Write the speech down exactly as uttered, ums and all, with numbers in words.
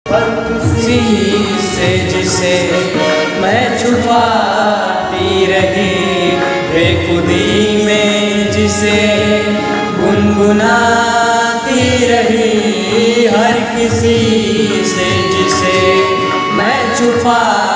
किसी से जिसे मैं छुपाती रही, बेखुदी में जिसे गुनगुनाती रही, हर किसी से जिसे मैं छुपा